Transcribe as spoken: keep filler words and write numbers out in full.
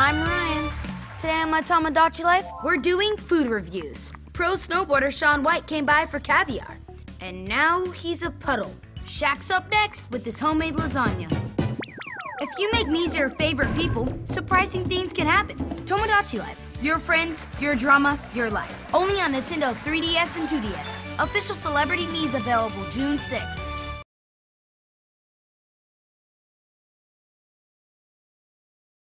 I'm Ryan. Today on my Tomodachi life, we're doing food reviews. Pro snowboarder Shaun White came by for caviar. And now he's a puddle. Shaq's up next with his homemade lasagna. If you make Mies your favorite people, surprising things can happen. Tomodachi life. Your friends, your drama, your life. Only on Nintendo three D S and two D S. Official Celebrity Mies available June sixth.